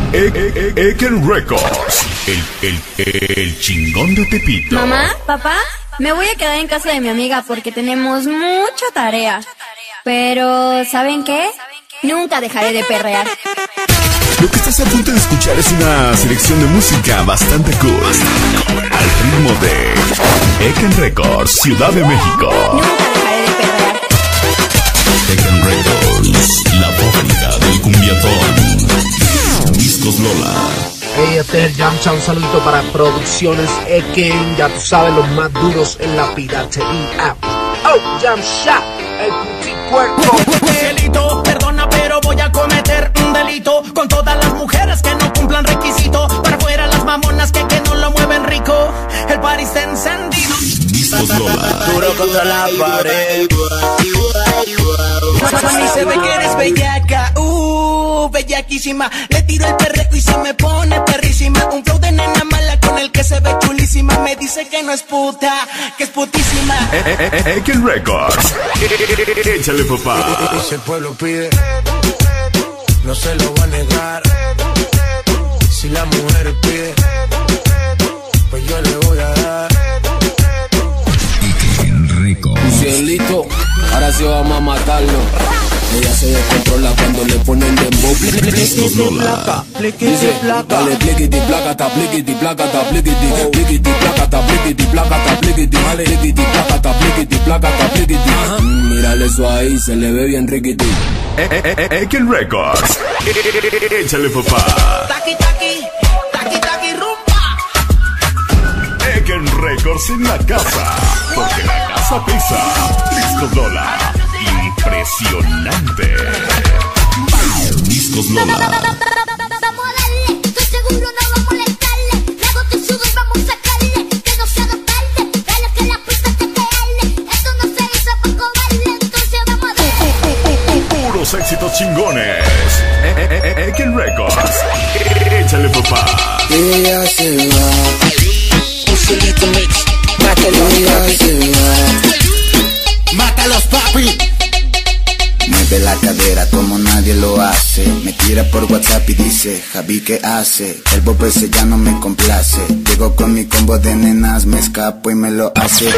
Eken Records, el chingón de Tepito. Mamá, papá, me voy a quedar en casa de mi amiga porque tenemos mucha tarea. Pero, ¿saben qué? Nunca dejaré de perrear. Lo que estás a punto de escuchar es una selección de música bastante cool, al ritmo de Eken Records, Ciudad de México. Nunca dejaré de perrear. Eken Records, la fábrica del cumbiatón. Discos Lola. Hey, este es el Yamcha, un saludito para Producciones Eken, ya tú sabes, los más duros en la piratería. Oh, Yamcha, el puti puerco. Angelito, perdona, pero voy a cometer un delito con todas las mujeres que no cumplan requisito. Para fuera las mamonas que no lo mueven rico. El party está encendido. Discos Lola. Duro contra la pared. Mami, se ve que eres bellaca, bellaquísima. Le tiro el perreco y se me pone perrísima. Un flow de nena mala con el que se ve chulísima. Me dice que no es puta, que es putísima. Eken Records. Échale, papá. Y si el pueblo pide, no se lo va a negar. Si la mujer pide, pues yo le voy a dar. Eken Records. Cielito, ahora sí vamos a matarlo. Ella se descontrola cuando le ponen dembow. Discos Lola. Dice, dale pliquiti, placata, pliquiti, placata, pliquiti, pliquiti, placata, pliquiti, placata, pliquiti, dale pliquiti, placata, pliquiti, placata, pliquiti. Mírale eso ahí, se le ve bien riquiti. Eken Records. Échale, papá. Taqui, taqui, taqui, taqui, rumba. Eken Records en la casa, porque la casa pesa. Discos Lola. Impresionante. Discos Lola. Vamos a darle, estoy seguro no va a molestarle. Le hago que sube y vamos a sacarle. Que no se haga tarde, dale que la pista te pegarle. Esto no se hizo para cobarle, entonces vamos a darle. Puros éxitos chingones. Eken Records. Échale, papá. Ella se va. Ella se va. Mátalos, papi. Mueve la cadera como nadie lo hace. Me tira por WhatsApp y dice, Javi, ¿qué hace? El bobo ese ya no me complace. Llego con mi combo de nenas, me escapo y me lo hace.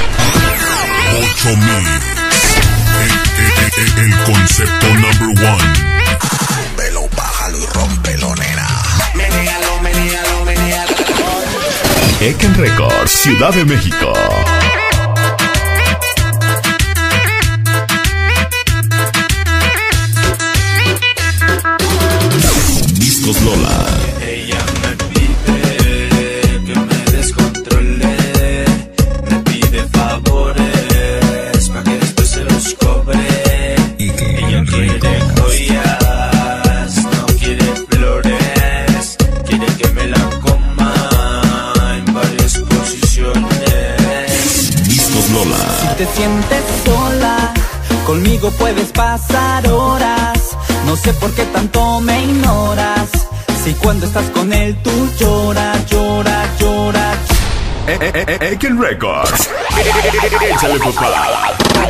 8000. El concepto number one. Rómpelo, bájalo y rómpelo, nena. Menéalo, menéalo, menéalo. Eken Records, Ciudad de México. Discos Lola. Ella me pide que me descontrole, me pide favores para que después se los cobre. Ella quiere joyas, no quiere flores, quiere que me la coma en varias posiciones. Discos Lola. Si te sientes sola, conmigo puedes pasar horas. No sé por qué tanto me ignoras. Si cuando estás con él tú lloras, lloras, lloras. Eken Records. Échale, papá.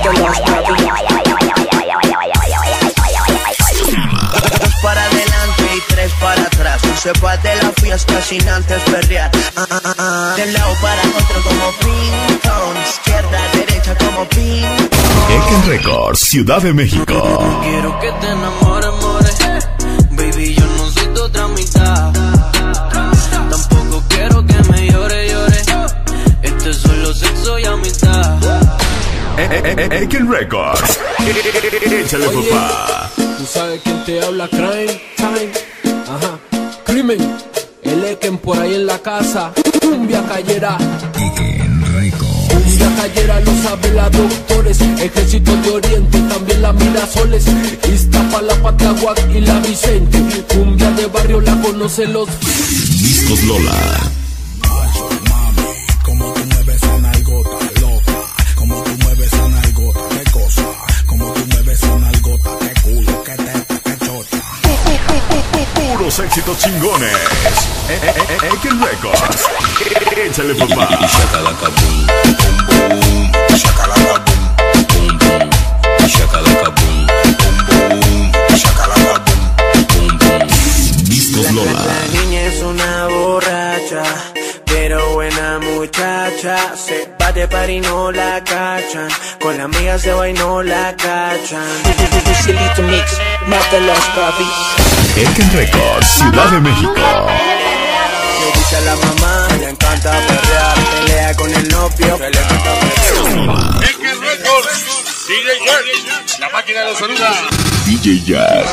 Dos para adelante y tres para atrás. No se va de la fiesta sin antes perrear. De lado para otro como ping pong. Izquierda, derecha como ping pong. Eken Records, Ciudad de México. Quiero que te enamores, more. Baby, yo no soy tu otra mitad. Tampoco quiero que me llore, llore. Este es solo sexo y amistad. Eken Records. Échale, papá. ¿Tú sabes quién te habla? Crime Time. Ajá. Crimen. El Eken por ahí en la casa. Cumbia callera. Eken Records. Cumbia callera lo saben los doctores. Ejército de Oriente, también la Mirasoles. Iztapalapa, Tláhuac y la Vicente. Cumbia de barrio la conocen los. Discos Lola. Mami, como tú mueves esa nalgota, loca. Como tú mueves esa nalgota, qué cosa. Como tú mueves esa nalgota, qué culo, qué teta, qué chota. Puros éxitos chingones. Eken Records. Échale, papá. Shakalaka boom, boom boom. Shakalaka boom, boom boom. Shakalaka boom, boom boom. Shakalaka boom, boom boom. Discos Lola. La niña es una borracha, pero buena muchacha. Se va de par y no la cachan. Con la amiga se va y no la cachan. Facilito Mix, mátalos, papi. Eken Records, Ciudad de México. Le dice a la mamá, le encanta perrear. Pelea con el novio, que le encanta perrear. Eken Records, DJ Jack, la máquina de los saluda. DJ Jack.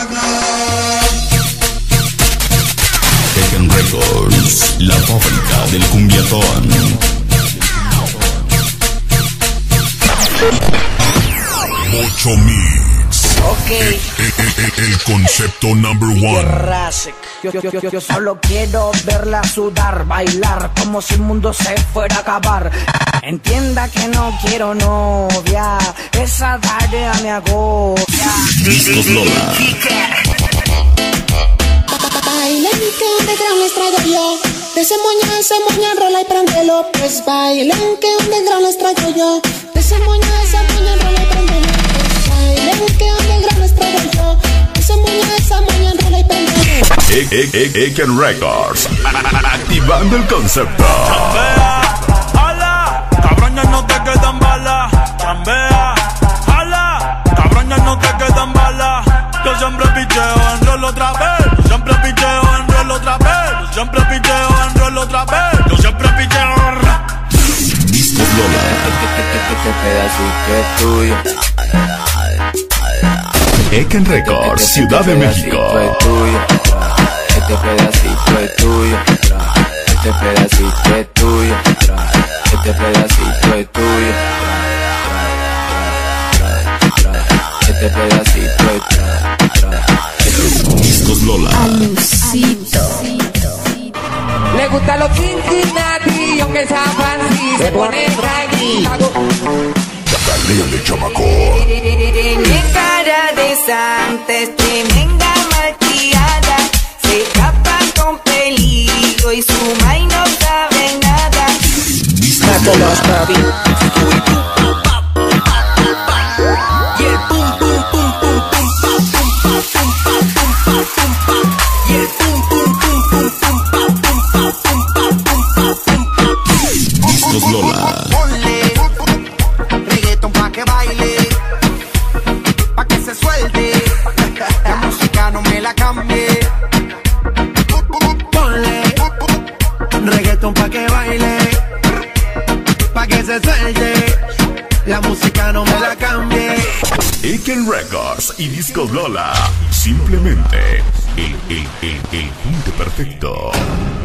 Eken Records, la fábrica del cumbiatón. Mucho Mix. Ok. El concepto number one. Yo solo quiero verla sudar, bailar como si el mundo se fuera a acabar. Entienda que no quiero novia, esa tarea me agobia. Discos Lola. Bailen que underground les traigo yo. De ese moña, rola y prendelo. Pues bailen que underground les traigo yo. De ese moña, rola y prendelo. Pues bailen que underground les traigo yo. De ese moña, rola y prendelo. Eken Records. Activando el concepto. Ala, cabrones no te quedan balas. Chambea, ala, cabrones no te quedan balas. Yo siempre picheo, enrolo otra vez. Yo siempre picheo, enrolo otra vez. Yo siempre picheo, enrolo otra vez. Yo siempre picheo. Discos Lola. Este pedacito es tuyo. Eken Records, Ciudad de México. Este pedacito es tuyo. Este pedacito es tuyo. Este pedacito es tuyo. Este pedacito es tuyo. Discos Lola. Le gusta los Cincinnati, aunque sea fancy, se pone tranqui. Dale, chamaco. Tiene cara de santa, es tremenda malcriada. Se escapa con peligro y su maíz no sabe nada. Mátalos, papi. Y el pum pum pum pum pum pum pum pum pum pum pum pum. Y el pum pum pum pum pum pum pum pum pum pum. Discos Lola. Reggaeton pa' que baile, pa' que se suelte. La música no me la cambie. Ponle reggaeton pa' que baile, pa' que se suelte. La música no me la cambie. Eken Records y Discos Lola. Simplemente el punto perfecto.